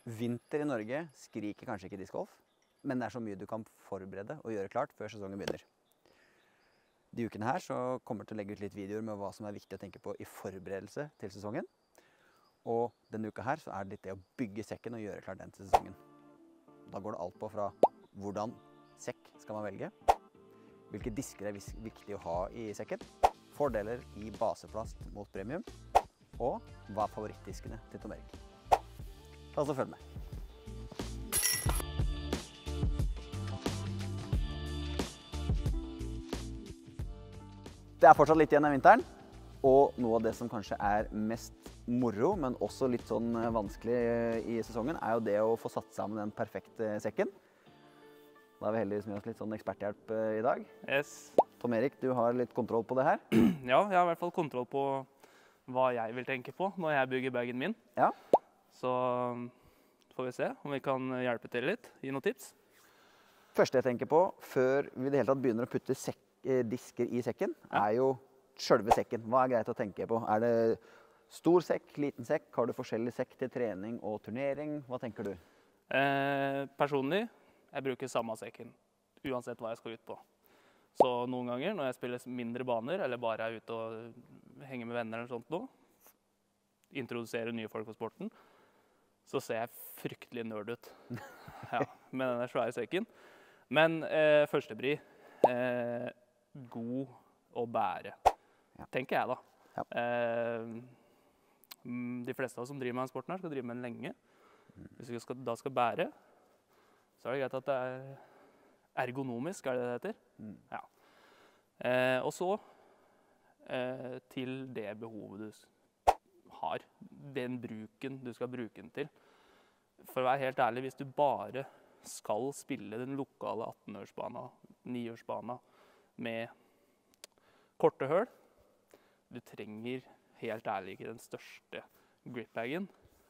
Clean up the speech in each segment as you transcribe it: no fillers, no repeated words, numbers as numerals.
Vinter i Norge skriker kanskje ikke discgolf, men det er så mye du kan forberede og gjøre klart før sesongen begynner. De ukene her så kommer jeg til å legge ut litt videoer med hva som er viktig å tenke på i forberedelse til sesongen. Og denne uka her så er det litt det å bygge sekken og gjøre klart den til sesongen. Da går det alt på fra hvordan sekk skal man velge, hvilke disker er viktig å ha i sekken, fordeler i baseplast mot premium, og hva er favorittdiskene til Tom Erik. La oss følge med. Det er fortsatt litt igjen av vinteren, og noe av det som kanskje er mest moro, men også litt sånn vanskelig i sesongen, er jo det å få satt sammen den perfekte sekken. Da er vi heldigvis med oss litt sånn eksperthjelp i dag. Yes. Tom Erik, du har litt kontroll på det her? Ja, jeg har i hvert fall kontroll på hva jeg vil tenke på når jeg bygger bagen min. Ja. Så får vi se om vi kan hjelpe til litt, gi noen tips. Første jeg tenker på, før vi i det hele tatt begynner å putte disker i sekken, er jo selve sekken. Hva er greit å tenke på? Er det stor sekk, liten sekk? Har du forskjellig sekk til trening og turnering? Hva tenker du? Personlig, jeg bruker samme sekken, uansett hva jeg skal ut på. Så noen ganger når jeg spiller mindre baner, eller bare er ute og henger med venner eller sånt noe, introduserer nye folk på sporten, så ser jeg fryktelig nerd ut ja, med denne svære sekken. Men førstebri, god å bære, tenker jeg da. Ja. De fleste av oss som driver med den sporten her skal drive med den lenge. Hvis vi da skal bære, så er det greit at det er ergonomisk, er det det heter? Ja. Og så til det behovet du har, den bruken du skal bruke den til. For å være helt ærlig, hvis du bare skal spille den lokale 18-ørsbana, 9-ørsbana med korte høl, du trenger helt ærlig ikke den største gripbagen,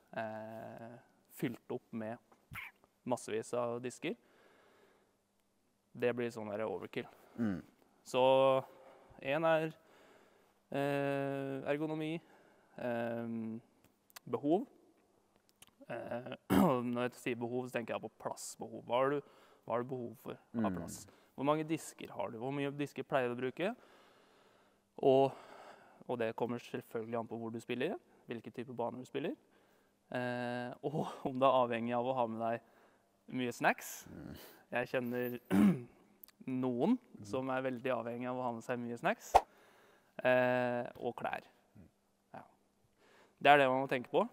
fylt opp med massevis av disker. Det blir sånn der overkill. Så en er ergonomi, behov. Når jeg sier behov, så tenker jeg på plassbehov. Hva har du behov for av plass? Hvor mange disker har du? Hvor mye disker pleier du å bruke? Og det kommer selvfølgelig an på hvor du spiller, hvilke typer baner du spiller. Og om du er avhengig av å ha med deg mye snacks. Jeg kjenner noen som er veldig avhengig av å ha med seg mye snacks. Og klær. Det er det man må tenke på.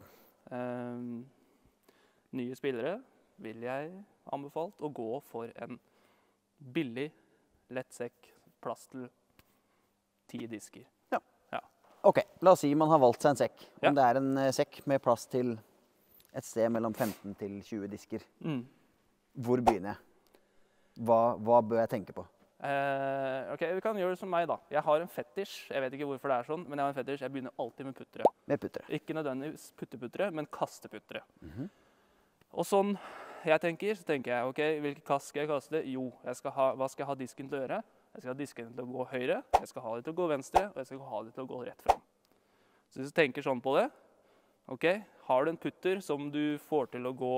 Nye spillere vil jeg anbefalt å gå for en billig, lett sekk, plass til 10 disker. Ja. Ok, la oss si man har valgt seg en sekk. Om det er en sekk med plass til et sted mellom 15 til 20 disker. Hvor begynner jeg? Hva bør jeg tenke på? Ok, vi kan gjøre det som meg da. Jeg har en fetisj, jeg vet ikke hvorfor det er sånn, men jeg har en fetisj, jeg begynner alltid med puttere. Med puttere? Ikke nødvendigvis putteputtere, men kasteputtere. Og sånn jeg tenker, så tenker jeg, ok, hvilke kast skal jeg kaste? Jo, hva skal jeg ha disken til å gjøre? Jeg skal ha disken til å gå høyre, jeg skal ha det til å gå venstre, og jeg skal ha det til å gå rett frem. Så hvis du tenker sånn på det, ok, har du en putter som du får til å gå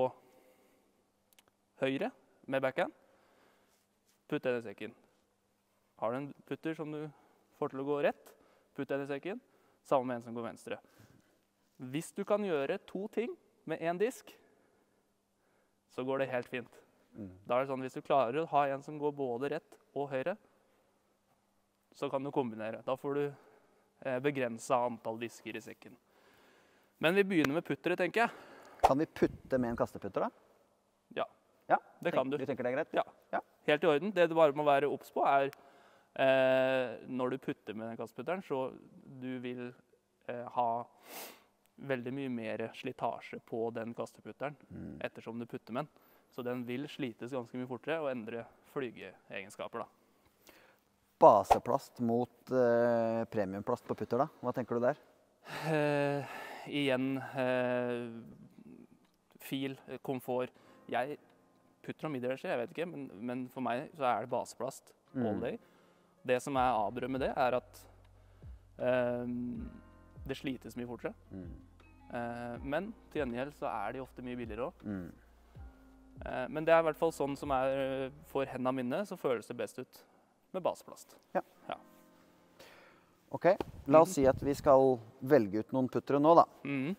høyre med backhand, putt den i sekken. Har du en putter som du får til å gå rett, putt den i sekken, sammen med en som går venstre. Hvis du kan gjøre 2 ting med en disk, så går det helt fint. Da er det sånn, hvis du klarer å ha en som går både rett og høyre, så kan du kombinere. Da får du begrenset antall disker i sekken. Men vi begynner med puttere, tenker jeg. Kan vi putte med en kasteputter da? Ja, det kan du. Du tenker det er greit? Ja, helt i orden. Det du bare må være obs på er, når du putter med den kasteputteren, så du vil ha veldig mye mer slitasje på den kasteputteren, ettersom du putter med den. Så den vil slites ganske mye fortere og endre flygeegenskaper da. Baseplast mot premiumplast på putter da? Hva tenker du der? Igjen, fil, komfort. Jeg putter og middelrasjer, jeg vet ikke, men for meg så er det baseplast all day. Det som er avbrød med det er at det slites mye fortere. Men til gjengjeld så er de ofte mye billigere også. Mm. Men det er i hvert fall sånn som er for hendene mine, så føles det best ut med baseplast. Ok, la oss si at vi skal velge ut noen puttere nå da.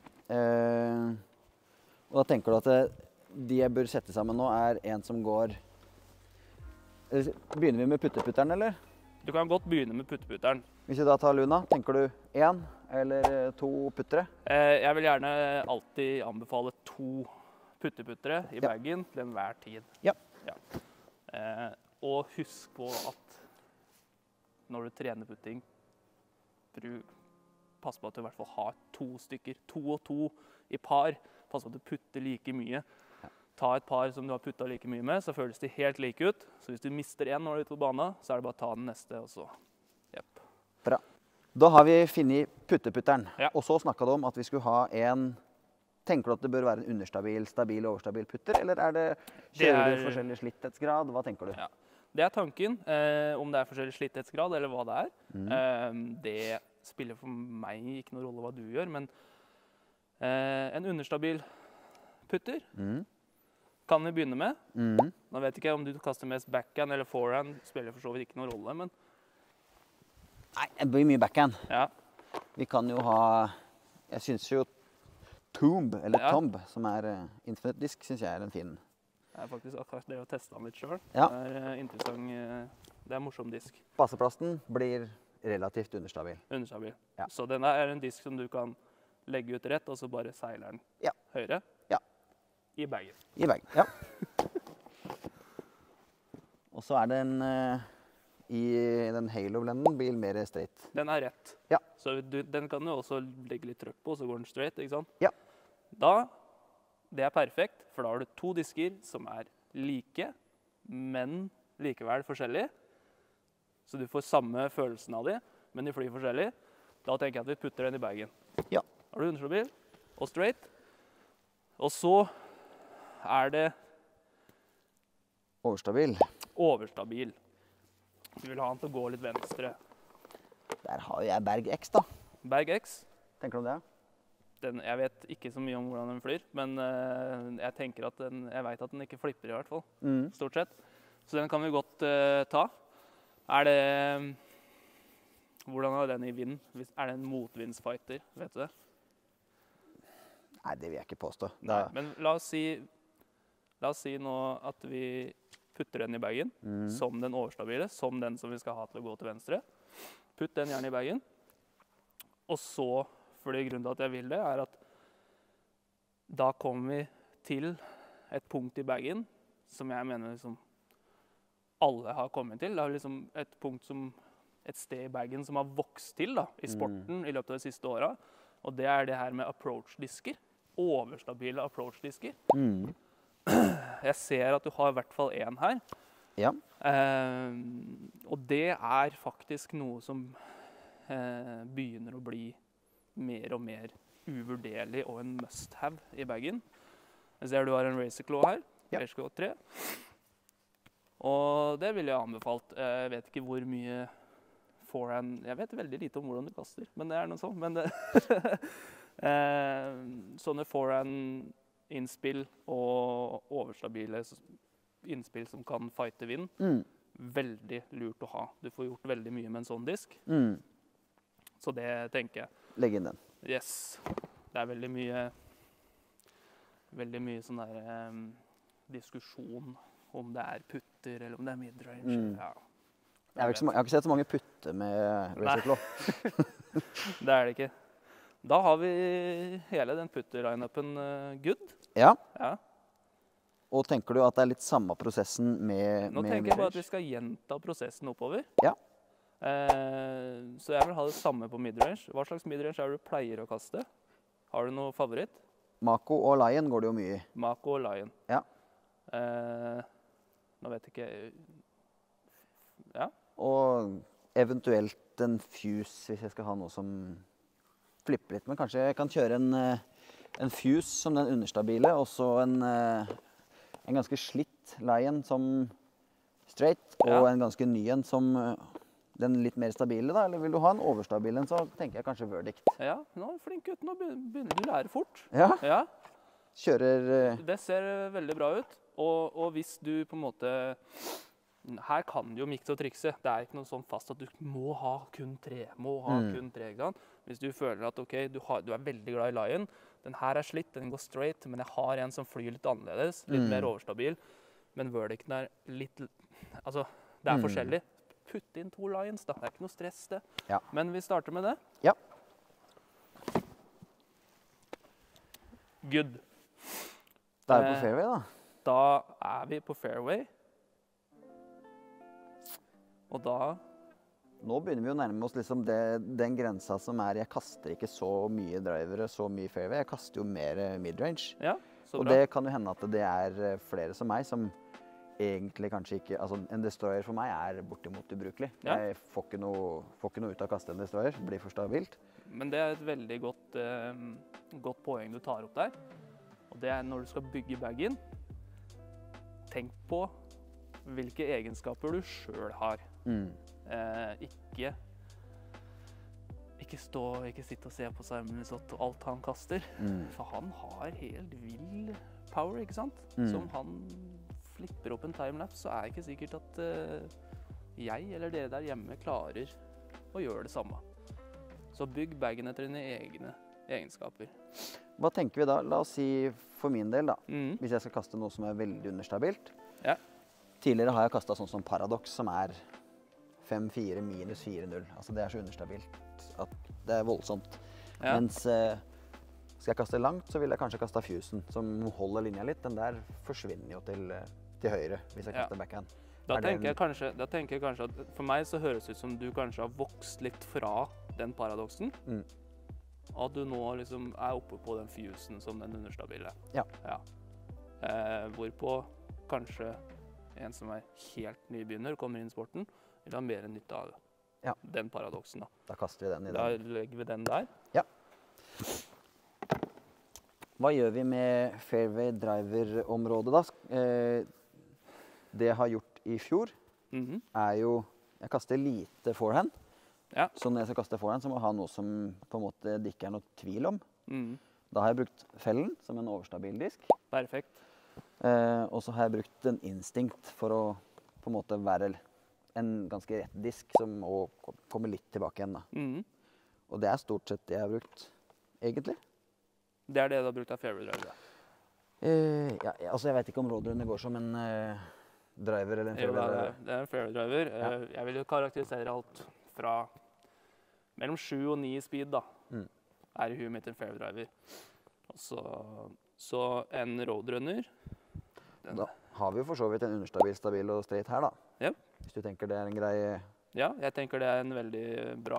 Og da tenker du at de jeg bør sette sammen nå er en som går... Begynner vi med putteputteren, eller? Du kan godt begynne med putteputteren. Hvis vi da tar Luna, tenker du 1 eller 2 puttere? Jeg vil gjerne alltid anbefale 2 putteputtere i bagen til enhver tid. Ja. Og husk på at når du trener putting, pass på at du i hvert fall har 2 stykker. 2 og 2 i par. Pass på at du putter like mye. Ta et par som du har puttet like mye med, så føles de helt like ut. Så hvis du mister en når du er ute på banen, så er det bare å ta den neste, og så... Jepp. Bra. Da har vi funnet putteputteren. Ja. Og så snakket du om at vi skulle ha en... Tenker du at det bør være en understabil, stabil og overstabil putter, eller kjører du forskjellig slitthetsgrad? Hva tenker du? Ja. Det er tanken. Om det er forskjellig slitthetsgrad, eller hva det er. Det spiller for meg ikke noen rolle hva du gjør, men en understabil putter kan vi begynne med. Nå vet ikke jeg om du kaster mest backhand eller forehand, spiller for så vidt ikke noen rolle, men... Nei, det blir mye backhand. Ja. Vi kan jo ha... Jeg synes jo Tomb, eller Tomb, som er Infinite Disk, synes jeg er en fin. Jeg har faktisk akkurat det å teste den litt selv. Ja. Det er interessant, det er morsom disk. Baseplasten blir relativt understabil. Understabil. Ja. Så denne er en disk som du kan legge ut rett, og så bare seiler den høyre. Ja. I bagen. I bagen, ja. Og så er den i den Halo-blenden blir mer straight. Den er rett. Ja. Så den kan du også legge litt trøkk på, så går den straight, ikke sant? Ja. Det er perfekt, for da har du 2 disker som er like, men likevel forskjellige. Så du får samme følelsen av de, men de flyr forskjellig. Da tenker jeg at vi putter den i bagen. Ja. Har du understabil og straight. Og så er det Overstabil. overstabil. Du vil ha den til å gå litt venstre. Der har jo jeg Berg X da. Berg X. Tenker du om det? Jeg vet ikke så mye om hvordan den flyr, men jeg tenker at jeg vet at den ikke flipper i hvert fall, stort sett. Så den kan vi godt ta. Hvordan er den i vind? Er det en motvindsfighter, vet du det? Nei, det vil jeg ikke påstå. Nei, men la oss si nå at vi putter den i bagen, som den overstabile, som den som vi skal ha til å gå til venstre. Putt den gjerne i bagen. Og så, fordi grunnen til at jeg vil det, er at da kommer vi til et punkt i bagen som jeg mener liksom alle har kommet til. Det er liksom et sted i bagen som har vokst til da, i sporten i løpet av de siste årene. Og det er det her med approach-disker. Overstabile approach-disker. Jeg ser at du har i hvert fall en her. Ja. Og det er faktisk noe som begynner å bli mer og mer uvurderlig og en must-have i bagen. Jeg ser du har en Razor Claw her, Razor Claw 3. Og det ville jeg anbefalt. Jeg vet ikke hvor mye forehand... Jeg vet veldig lite om hvordan du kaster, men det er noe sånt. Men det sånne forehand-innspill og overstabile innspill som kan fighte vind. Veldig lurt å ha. Du får gjort veldig mye med en sånn disk. Så det tenker jeg. Legg inn den. Yes. Det er veldig mye sånn der diskusjon om det er putter eller om det er midrange. Ja. Jeg har ikke sett så mange putter med Razor Claw. Det er det ikke. Da har vi hele den putter-line-upen good. Ja. Ja. Og tenker du at det er litt samme prosessen med Nå tenker jeg bare at vi skal gjenta prosessen oppover. Ja. Så jeg vil ha det samme på midrange. Hva slags midrange er det du pleier å kaste? Har du noe favoritt? Mako og Lion går det jo mye i. Mako og Lion. Ja. Nå vet jeg ikke... Ja. Og eventuelt en fuse, hvis jeg skal ha noe som flipper litt. Men kanskje jeg kan kjøre en fuse som den understabile, og så en ganske slitt Lion som straight, og en ganske ny en som den litt mer stabile da, eller vil du ha en overstabil en, så tenker jeg kanskje Verdict. Ja, nå er du flink gutt. Nå begynner du å lære fort. Ja, Ja, kjører... det ser veldig bra ut. Og hvis du på en måte... Her kan du jo mikse og trikse. Det er ikke noe sånn fast at du må ha kun 3. Kun 3, ikke sant? Hvis du føler at ok, du er veldig glad i Lion, den her er slitt, den går straight, men jeg har en som flyr litt annerledes, litt mer overstabil. Men Verdicten er litt... Altså, det er forskjellig. Putt inn 2 Lions da, det er ikke noe stress det. Ja. Men vi starter med det. Ja. Good. Da er vi på fairway da. Da er vi på fairway. Og da... Nå begynner vi å nærme oss liksom den grensa som er, jeg kaster ikke så mye drivere, så mye fairway, jeg kaster jo mer midrange. Ja, så Og bra. det kan jo hende at det er flere som meg som egentlig kanskje ikke, altså en destroyer for meg er bortimot ubrukelig. Ja. Jeg får ikke noe ut av å kaste en destroyer, blir for stabilt. Men det er et veldig godt poeng du tar opp der. Og det er når du skal bygge bagen, tenk på hvilke egenskaper du selv har. Ikke sitte og se på Simon Lizotte og alt han kaster. For han har helt vill power, ikke sant? Så om han flipper opp en timelapse, så er det ikke sikkert at jeg eller dere der hjemme klarer å gjøre det samme. Så bygg bagen etter dine egne egenskaper. Hva tenker vi da? La oss si for min del da, hvis jeg skal kaste noe som er veldig understabilt. Ja. Tidligere har jeg kastet sånn som Paradox, som er 5-4 minus 4-0. Altså det er så understabilt at det er voldsomt. Ja. Mens skal jeg kaste langt, så vil jeg kanskje kaste Fusen, som holder linja litt. Den der forsvinner jo til høyre hvis jeg kaster backhand. Da tenker jeg kanskje at for meg så høres det ut som du kanskje har vokst litt fra den Paradoxen. Og at du nå liksom er oppe på den Fusen som den understabile. Ja. Hvorpå kanskje en som er helt nybegynner, kommer inn i sporten, vil ha mer nytte av den Paradoxen da. Da kaster vi den i den. Da legger vi den der. Ja. Hva gjør vi med fairway driver-området da? Det jeg har gjort i fjor er jo, jeg kaster lite forehand. Ja. Så når jeg skal kaste forehand, så må jeg ha noe som på en måte det ikke er noe tvil om. Da har jeg brukt fellen som en overstabil disk. Perfekt. Og så har jeg brukt en instinkt for å på en måte være en ganske rett disk som kommer litt tilbake igjen da. Og det er stort sett det jeg har brukt, egentlig. Det er det du har brukt av fairway driver? Ja, altså jeg vet ikke om rådrunde går som en driver eller en fairway driver. Det er en fairway driver. Jeg vil jo karakterisere alt fra mellom 7 og 9 speed da, er i huet mitt en fairway driver. Så en roadrunner. Da har vi jo for så vidt en understabil, stabil og straight her da. Ja. Hvis du tenker det er en grei... Ja, jeg tenker det er en veldig bra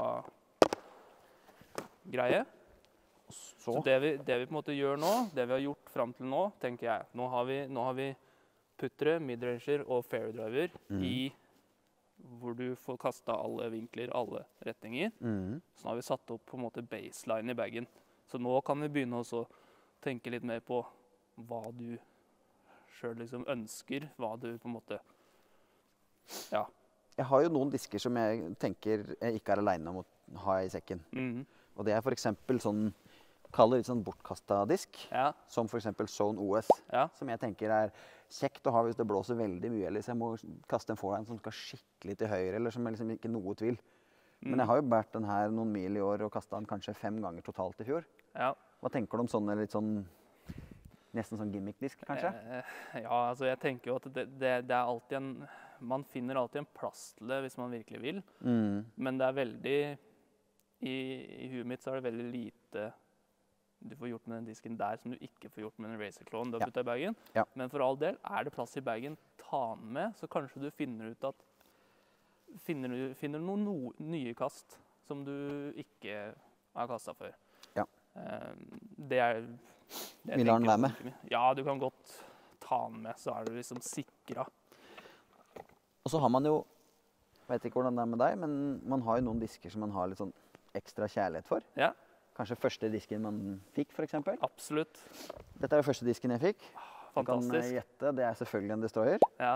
greie. Så det vi på en måte gjør nå, det vi har gjort frem til nå, tenker jeg, nå har vi puttere, midranger og fairway driver i hvor du får kastet alle vinkler, alle retninger. Så nå har vi satt opp på en måte baseline i bagen. Så nå kan vi begynne å tenke litt mer på hva du selv liksom ønsker, hva du på en måte, ja. Jeg har jo noen disker som jeg tenker jeg ikke er alene om å ha i sekken. Og det er for eksempel sånn, kaller litt sånn bortkastet disk, som for eksempel Zone OS, som jeg tenker er kjekt å ha hvis det blåser veldig mye, eller hvis jeg må kaste en forehand som skal skikkelig til høyre, eller som er liksom ikke noe tvil. Men jeg har jo bært den her noen mil i år og kastet den kanskje 5 ganger totalt i fjor. Hva tenker du om sånne litt sånn, nesten sånn gimmick-disk kanskje? Ja, altså jeg tenker jo at det er alltid man finner alltid en plass til det hvis man virkelig vil. Men det er veldig, i huet mitt så er det veldig lite du får gjort med den disken der som du ikke får gjort med den Razer Clone du har puttet i bagen. Men for all del, er det plass i bagen, ta den med, så kanskje du finner ut at finner noen nye kast som du ikke har kastet før. Det Vi lar den være med. Ja, du kan godt ta den med, så er du liksom sikret. Og så har man jo, jeg vet ikke hvordan det er med deg, men man har jo noen disker som man har litt sånn ekstra kjærlighet for. Kanskje første disken man fikk, for eksempel. Absolutt. Dette er jo første disken jeg fikk. Fantastisk. Du kan gjette, det er selvfølgelig en destroyer.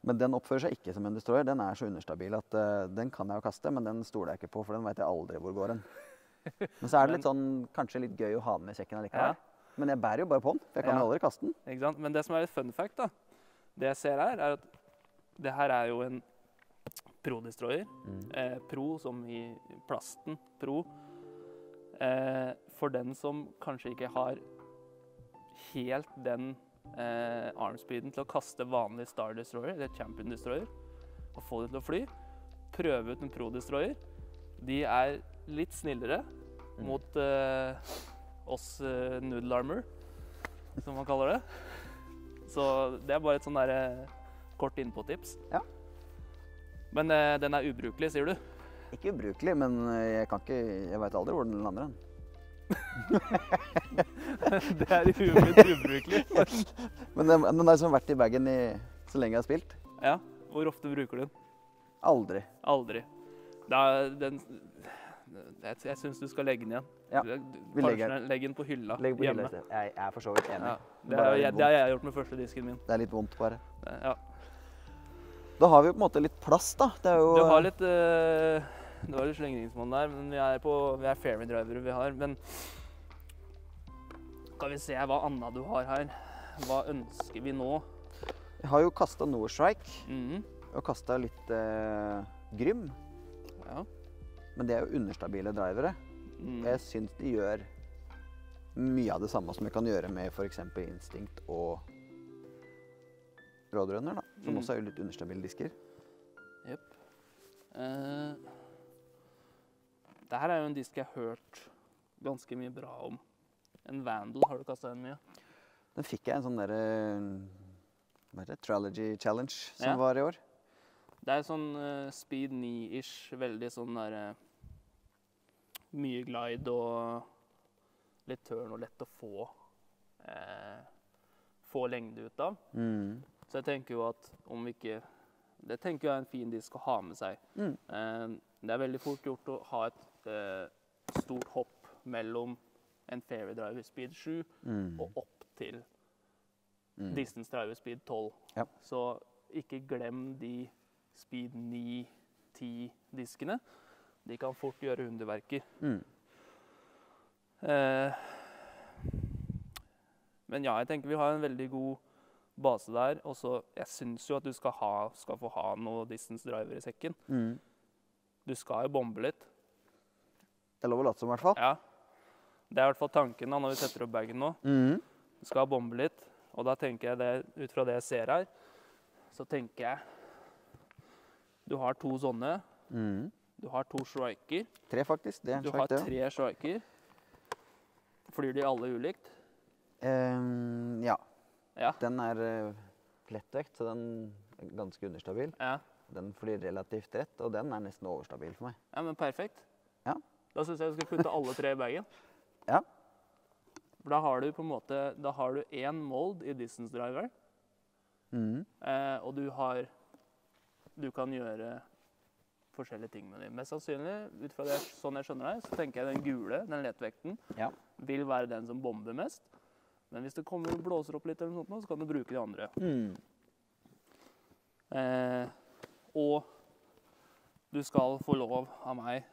Men den oppfører seg ikke som en destroyer. Den er så understabil at den kan jeg jo kaste, men den stoler jeg ikke på, for den vet jeg aldri hvor går den. Men så er det litt sånn, kanskje litt gøy å ha den med i sekken allikevel. Ja. Men jeg bærer jo bare på den, for jeg kan jo aldri kaste den. Ikke sant? Men det som er litt fun fact da, det jeg ser her, er at det her er jo en Pro-destroyer. Pro som i plasten, Pro. For den som kanskje ikke har helt den armspeeden til å kaste vanlig Star Destroyer, eller Champion Destroyer, og få det til å fly, prøve ut en Pro Destroyer. De er litt snillere mot oss Noodle Armor, som man kaller det. Så det er bare et sånn der kort innpå-tips. Ja. Men den er ubrukelig, sier du? Ikke ubrukelig, men jeg vet aldri hvor den lander. Det er ubrukelig. Men den har liksom vært i bagen så lenge jeg har spilt. Ja, hvor ofte bruker du den? Aldri. Aldri. Jeg synes du skal legge den igjen. Ja, Legg den på hylla legg på hjemme. hylla i sted. Jeg er for så vidt enig. Ja, det har jeg gjort med første disken min. Det er litt vondt bare. Ja. Da har vi jo på en måte litt plass da. Det er jo... Du har litt slengringsmål der, men vi er fairway drivere vi har. Men skal vi se hva annet du har her. Hva ønsker vi nå? Jeg har jo kastet Norstrike, og kastet litt Grym. Ja. Men det er jo understabile drivere. Jeg synes de gjør mye av det samme som jeg kan gjøre med for eksempel Instinct og Roadrunner, da, som også er jo litt understabile disker. Jep. Dette er jo en disk jeg har hørt ganske mye bra om. En Vandal, har du kastet den mye? Den fikk jeg en sånn der, hva heter det, Trilogy Challenge som var i år. Det er sånn speed 9-ish, veldig sånn der mye glide og litt turn og lett å få lengde ut av. Så jeg tenker jo at om vi ikke, det tenker jeg er en fin disk å ha med seg. Det er veldig fort gjort å ha et stort hopp mellom en fairway driver speed 7 og opp til distance driver speed 12. Ja. Så ikke glem de speed 9-10 diskene. De kan fort gjøre underverker. Men ja, jeg tenker vi har en veldig god base der. Og så, jeg synes jo at du skal få ha noe distance driver i sekken. Du skal jo bombe litt. Det er lov å late som i hvert fall. Ja. Det er i hvert fall tanken da, når vi setter opp bagen nå. Du skal bombe litt. Og da tenker jeg det, ut fra det jeg ser her, så tenker jeg du har 2 sånne. Du har 2 striker. 3 faktisk, det er en Du strike, har 3 striker. Flyr de alle ulikt? Ja. Ja. Den er lettvekt, så den er ganske understabil. Ja. Den flyr relativt rett, og den er nesten overstabil for meg. Ja, men perfekt. Ja. Da synes jeg du skal putte alle 3 i bagen. Ja. For da har du på en måte, da har du en mold i distance driver. Og du kan gjøre forskjellige ting med dem. Mest sannsynlig, ut fra det, sånn jeg skjønner deg, så tenker jeg den gule, den lettvekten, vil være den som bomber mest. Men hvis det kommer og blåser opp litt eller noe sånt, så kan du bruke de andre. Og du skal få lov av meg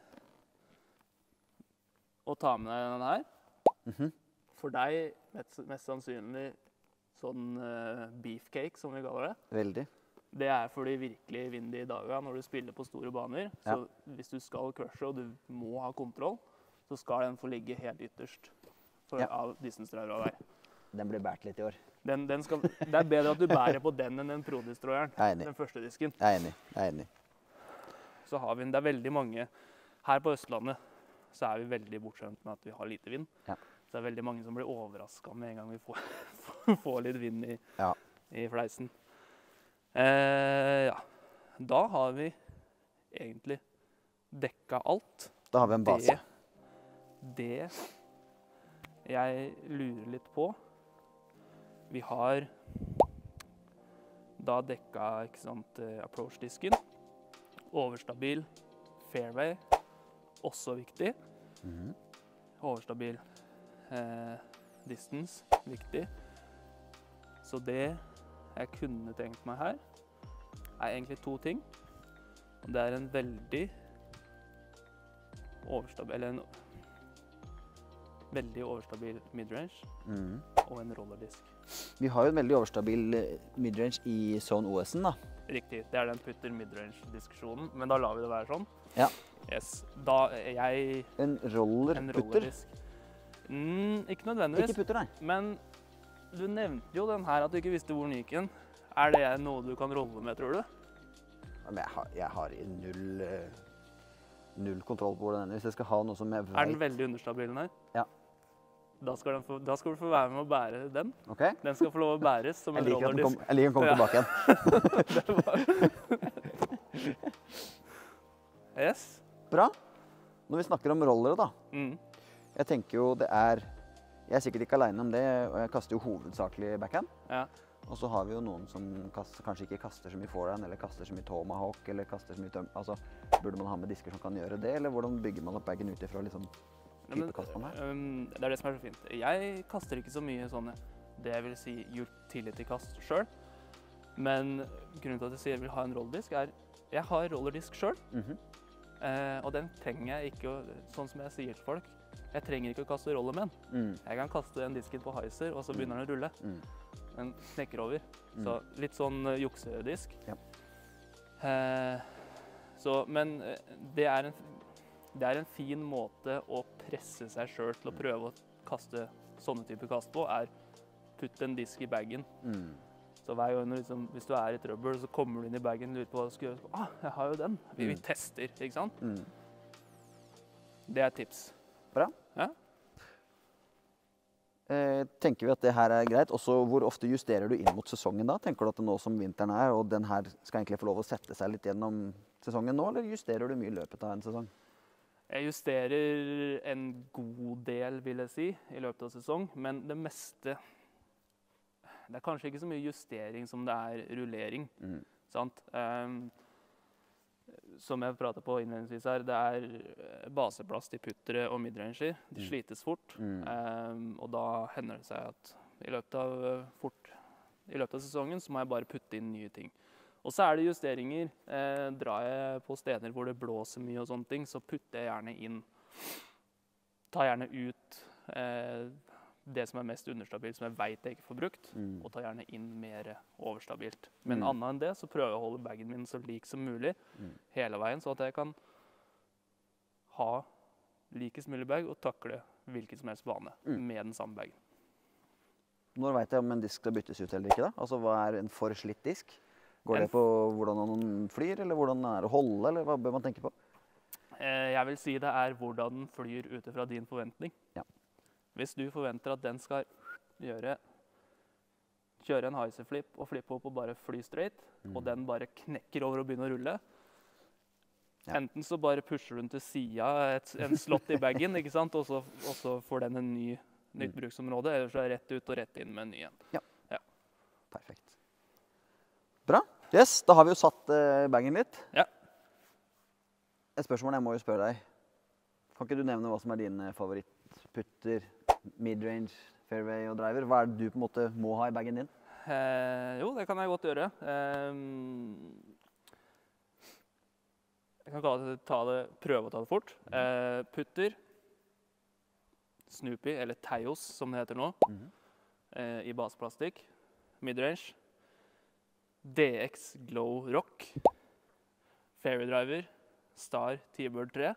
å ta med deg den her. For deg, mest sannsynlig, sånn beefcake, som vi kaller det. Veldig. Det er for de virkelig vindige dager når du spiller på store baner. Så hvis du skal crushe og du må ha kontroll, så skal den få ligge helt ytterst av distance-drivere der. Den blir bært litt i år. Det er bedre at du bærer på den enn den Pro-destroyeren, den første disken. Jeg er enig. Så har vi, det er veldig mange, her på Østlandet, så er vi veldig bortskjemt med at vi har lite vind. Ja. Så det er veldig mange som blir overrasket med en gang vi får litt vind i fleisen. Ja, da har vi egentlig dekket alt. Da har vi en base. Det jeg lurer litt på, vi har da dekket, ikke sant, approach-disken, overstabil, fairway, også viktig. Overstabil distance, viktig. Så det jeg kunne tenkt meg her, er egentlig to ting. Det er en veldig overstabil midrange og en rollerdisk. Vi har jo en veldig overstabil midrange i Zone OS-en da. Riktig, det er den putter midrange-diskusjonen, men da lar vi det være sånn. Ja. Yes. Da jeg... En rollerputter? rollerdisk. Ikke nødvendigvis. Ikke putter, nei. Men du nevnte jo den her at du ikke visste hvor den gikk inn. Er det noe du kan rolle med, tror du? Men jeg har null kontroll på hvor den er. Hvis jeg skal ha noe som jeg vet... Er den veldig understabil den her? Ja. Da skal du få være med å bære den. Ok. Den skal få lov å bæres som en rollerdisk. Jeg liker å komme tilbake igjen. Yes. Bra. Når vi snakker om rollere da, jeg tenker jo jeg er sikkert ikke alene om det, og jeg kaster jo hovedsakelig backhand. Ja. Og så har vi jo noen som kanskje ikke kaster så mye forehand, eller kaster så mye tomahawk, eller kaster så mye altså, burde man ha med disker som kan gjøre det, eller hvordan bygger man opp bagen ut ifra liksom type kast man har? Det er det som er så fint. Jeg kaster ikke så mye sånne, det vil si utility-kast selv, men grunnen til at jeg sier jeg vil ha en rollerdisk er, jeg har rollerdisk selv, og den trenger jeg ikke, sånn som jeg sier til folk, jeg trenger ikke å kaste roller med den. Jeg kan kaste den disken på heiser, og så begynner den å rulle. Den knekker over. Så litt sånn juksedisk. Ja. Men det er en fin måte å presse seg selv til å prøve å kaste sånne typer kast på, er putt en disk i bagen. Så hver gang liksom, hvis du er i trøbbel, så kommer du inn i bagen og lurer på hva du skal gjøre. Jeg har jo den. Vi tester, ikke sant? Det er tips. Bra. Ja. Tenker vi at det her er greit? Også hvor ofte justerer du inn mot sesongen da? Tenker du at det nå som vinteren er, og den her skal egentlig få lov å sette seg litt gjennom sesongen nå, eller justerer du mye i løpet av en sesong? Jeg justerer en god del, vil jeg si, i løpet av sesong, men det meste... Det er kanskje ikke så mye justering som det er rullering, sant? Som jeg pratet på innledningsvis her, det er baseplass til puttere og midranger. De slites fort, og da hender det seg at i løpet av sesongen så må jeg bare putte inn nye ting. Og så er det justeringer. Drar jeg på steder hvor det blåser mye og sånne ting, så putter jeg gjerne inn, tar gjerne ut det som er mest understabilt, som jeg vet jeg ikke får brukt, og tar gjerne inn mer overstabilt. Men annet enn det, så prøver jeg å holde bagen min så lik som mulig hele veien, så at jeg kan ha likest mulig bag og takle hvilken som helst bane med den samme bagen. Når vet jeg om en disk skal byttes ut eller ikke da? Altså, hva er en for slitt disk? Går det på hvordan den flyr, eller hvordan den er å holde, eller hva bør man tenke på? Jeg vil si det er hvordan den flyr utifra din forventning. Ja. Hvis du forventer at den skal kjøre en heiserflip og flippe opp og bare fly straight, og den bare knekker over og begynner å rulle, enten så bare pusher du den til siden, en slott i bagen, ikke sant? Og så får den en nytt bruksområde, eller så er det rett ut og rett inn med en ny en. Ja. Perfekt. Bra. Yes, da har vi jo satt bagen litt. Ja. Et spørsmål jeg må jo spørre deg. Kan ikke du nevne hva som er dine favorittputter, midrange, fairway og driver? Hva er det du på en måte må ha i bagen din? Jo, det kan jeg godt gjøre. Jeg kan prøve å ta det fort. Putter, Snoopy, eller Teos som det heter nå, i baseplastikk, midrange, DX Glow Rock, Fairy Driver, Star T-Bird 3,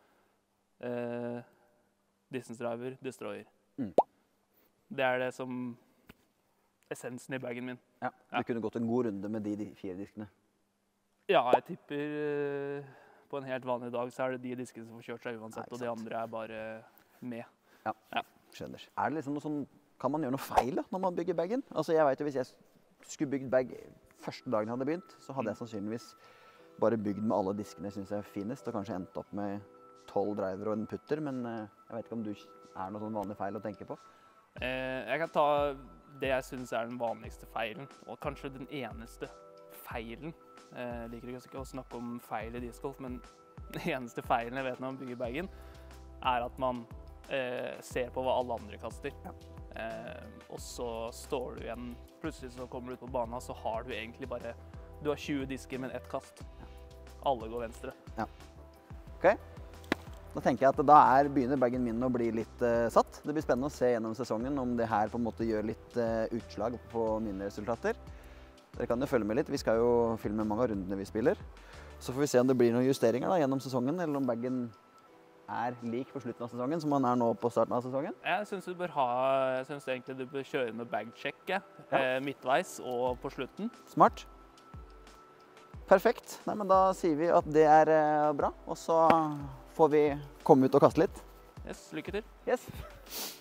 Distance Driver, Destroyer. Det er det som essensen i bagen min. Ja, du kunne gått en god runde med de 4 diskene. Ja, jeg tipper på en helt vanlig dag så er det de diskene som får kjørt seg uansett, og de andre er bare med. Ja, skjønner. Er det liksom noe sånn, kan man gjøre noe feil da, når man bygger bagen? Altså jeg vet jo, hvis jeg skulle bygd bag første dagen jeg hadde begynt, så hadde jeg sannsynligvis bare bygd med alle diskene jeg synes er finest, og kanskje endt opp med 12 driver og en putter, men jeg vet ikke om du er noe sånn vanlig feil å tenke på? Jeg kan ta det jeg synes er den vanligste feilen, og kanskje den eneste feilen. Jeg liker ikke å snakke om feil i discgolf, men den eneste feilen jeg vet når man bygger bagen, er at man ser på hva alle andre kaster. Og så står du igjen, plutselig så kommer du ut på banen, så har du egentlig bare Du har 20 disker, men ett kast. Alle går venstre. Ok. Da tenker jeg at da begynner bagen min å bli litt satt. Det blir spennende å se gjennom sesongen om det her på en måte gjør litt utslag på mine resultater. Dere kan jo følge med litt. Vi skal jo filme mange av rundene vi spiller. Så får vi se om det blir noen justeringer da, gjennom sesongen, eller om bagen er lik på slutten av sesongen, som han er nå på starten av sesongen. Jeg synes egentlig du bør kjøre med bagcheck, midtveis og på slutten. Smart. Perfekt. Nei, men da sier vi at det er bra, og så får vi komme ut og kaste litt. Yes, lykke til. Yes.